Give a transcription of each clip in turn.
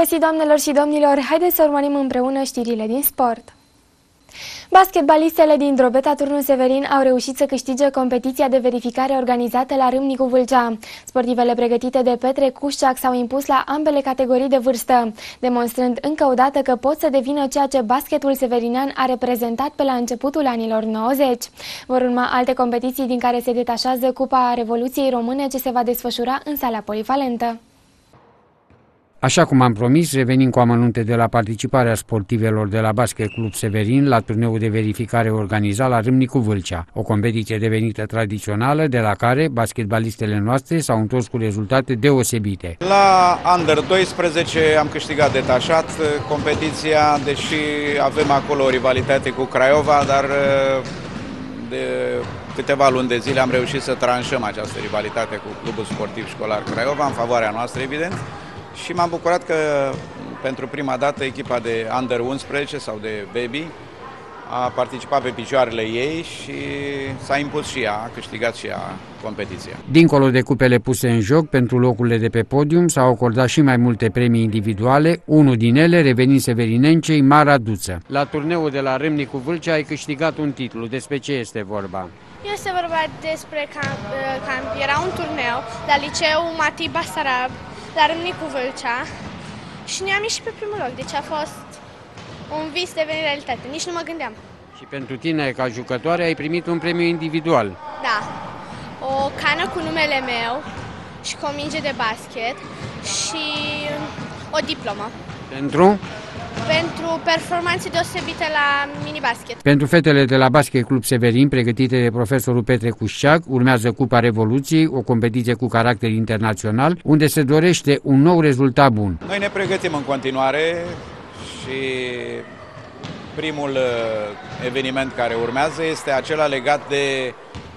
găsit, doamnelor și domnilor! Haideți să urmărim împreună știrile din sport. Basketbalistele din Drobeta Turnul Severin au reușit să câștige competiția de verificare organizată la Râmnicu Vâlcea. Sportivele pregătite de Petre Cușciac s-au impus la ambele categorii de vârstă, demonstrând încă o dată că pot să devină ceea ce basketul severinean a reprezentat pe la începutul anilor 90. Vor urma alte competiții din care se detașează Cupa Revoluției Române, ce se va desfășura în sala polivalentă. Așa cum am promis, revenim cu amănunte de la participarea sportivelor de la Basket Club Severin la turneul de verificare organizat la Râmnicu Vâlcea, o competiție devenită tradițională de la care basketbalistele noastre s-au întors cu rezultate deosebite. La Under 12 am câștigat detașat competiția, deși avem acolo o rivalitate cu Craiova, dar de câteva luni de zile am reușit să tranșăm această rivalitate cu Clubul Sportiv Școlar Craiova, în favoarea noastră, evident. Și m-am bucurat că pentru prima dată echipa de Under 11 sau de Baby a participat pe picioarele ei și s-a impus și ea, a câștigat și ea competiția. Dincolo de cupele puse în joc pentru locurile de pe podium, s-au acordat și mai multe premii individuale, unul din ele revenind severinencei Mara Duță. La turneul de la Râmnicu Vâlcea ai câștigat un titlu. Despre ce este vorba? Este vorba despre era un turneu la liceul Matei Basarab, la Râmnicu Vâlcea, și ne-am ieșit pe primul loc, deci a fost un vis devenit realitate, nici nu mă gândeam. Și pentru tine, ca jucătoare, ai primit un premiu individual. Da, o cană cu numele meu și cu o minge de basket și o diplomă. Pentru? Pentru performanțe deosebite la mini-basket. Pentru fetele de la Basket Club Severin, pregătite de profesorul Petre Cușciac, urmează Cupa Revoluției, o competiție cu caracter internațional, unde se dorește un nou rezultat bun. Noi ne pregătim în continuare și primul eveniment care urmează este acela legat de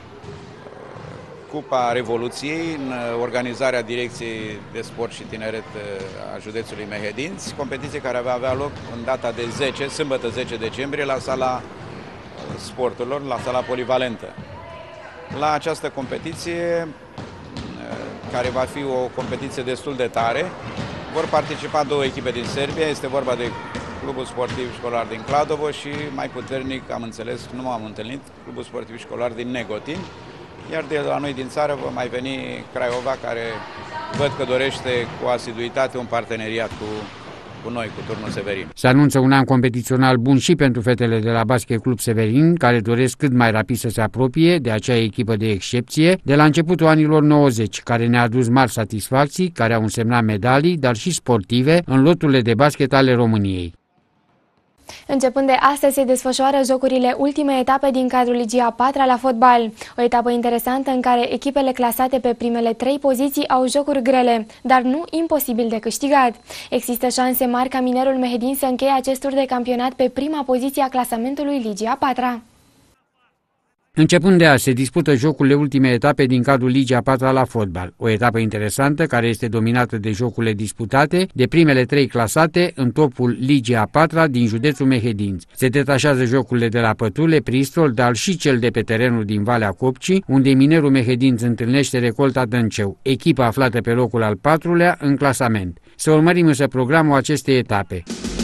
Cupa Revoluției, în organizarea Direcției de Sport și Tineret a județului Mehedinți, competiție care va avea loc în data de 10, sâmbătă 10 decembrie, la sala sporturilor, la sala polivalentă. La această competiție, care va fi o competiție destul de tare, vor participa două echipe din Serbia, este vorba de Clubul Sportiv Școlar din Kladovo și, mai puternic, am înțeles, nu m-am întâlnit, Clubul Sportiv Școlar din Negotin. Iar de la noi din țară va mai veni Craiova, care văd că dorește cu asiduitate un parteneriat cu noi, cu Turnul Severin. Se anunță un an competițional bun și pentru fetele de la Basket Club Severin, care doresc cât mai rapid să se apropie de acea echipă de excepție de la începutul anilor 90, care ne-a adus mari satisfacții, care au însemnat medalii, dar și sportive, în loturile de basket ale României. Începând de astăzi se desfășoară jocurile ultimei etape din cadrul Ligii a 4-a la fotbal. O etapă interesantă în care echipele clasate pe primele 3 poziții au jocuri grele, dar nu imposibil de câștigat. Există șanse mari ca Minerul Mehedin să încheie acest tur de campionat pe prima poziție a clasamentului Ligii a 4-a. Începând de azi se dispută jocurile ultimei etape din cadrul Ligii a 4-a la fotbal, o etapă interesantă care este dominată de jocurile disputate de primele 3 clasate în topul Ligii a 4-a din județul Mehedinți. Se detașează jocurile de la Pătule, Pristol, dar și cel de pe terenul din Valea Copcii, unde Minerul Mehedinți întâlnește Recolta Dânceu, echipa aflată pe locul al 4-lea în clasament. Să urmărim însă programul acestei etape.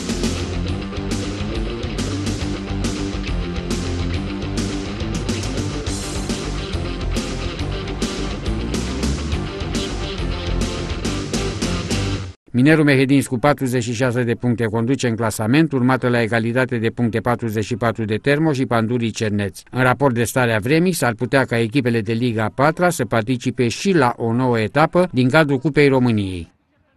Minerul Mehedinți cu 46 de puncte conduce în clasament, urmată la egalitate de puncte 44 de Termo și Pandurii Cerneț. În raport de starea vremii, s-ar putea ca echipele de Liga a 4-a să participe și la o nouă etapă din cadrul Cupei României.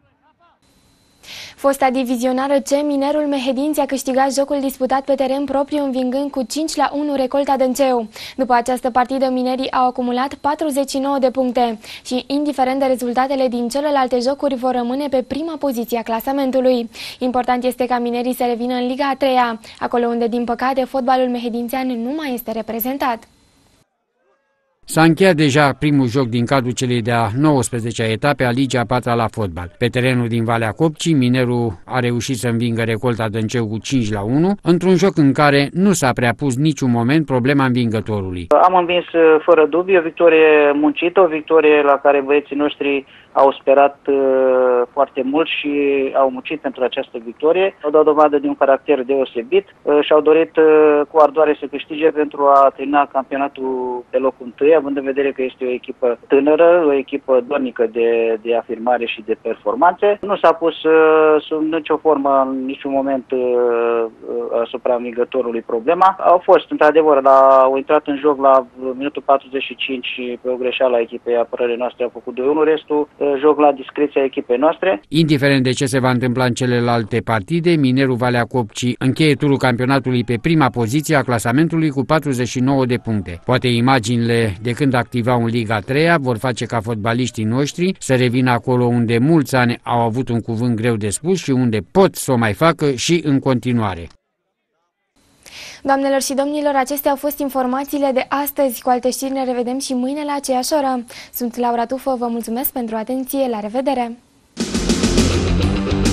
Fosta divizionară C, Minerul Mehedinți a câștigat jocul disputat pe teren propriu, învingând cu 5-1 Recolta Dânceu. După această partidă, minerii au acumulat 49 de puncte și, indiferent de rezultatele din celelalte jocuri, vor rămâne pe prima poziție a clasamentului. Important este ca minerii să revină în Liga a 3-a, acolo unde, din păcate, fotbalul mehedințean nu mai este reprezentat. S-a încheiat deja primul joc din cadrul celei de-a 19-a etape a Ligii a 4-a la fotbal. Pe terenul din Valea Copcii, Minerul a reușit să învingă Recolta Dânceu cu 5-1, într-un joc în care nu s-a prea pus niciun moment problema învingătorului. Am învins fără dubii, o victorie muncită, o victorie la care băieții noștri au sperat foarte mult și au muncit pentru această victorie. Au dat dovadă de un caracter deosebit și au dorit cu ardoare să câștige pentru a termina campionatul pe locul întâi, având în vedere că este o echipă tânără, o echipă dornică de afirmare și de performanțe. Nu s-a pus sub nicio formă, în niciun moment asupra învingătorului problema. Au fost, într-adevăr, au intrat în joc la minutul 45 și pe o greșeală a echipei apărării noastre a făcut 2-1, restul joc la discreția echipei noastre. Indiferent de ce se va întâmpla în celelalte partide, Minerul Valea Copci încheie turul campionatului pe prima poziție a clasamentului cu 49 de puncte. Poate imaginile de când activau în Liga 3-a vor face ca fotbaliștii noștri să revină acolo unde mulți ani au avut un cuvânt greu de spus și unde pot să o mai facă și în continuare. Doamnelor și domnilor, acestea au fost informațiile de astăzi. Cu alte știri ne revedem și mâine la aceeași oră. Sunt Laura Tufă, vă mulțumesc pentru atenție, la revedere!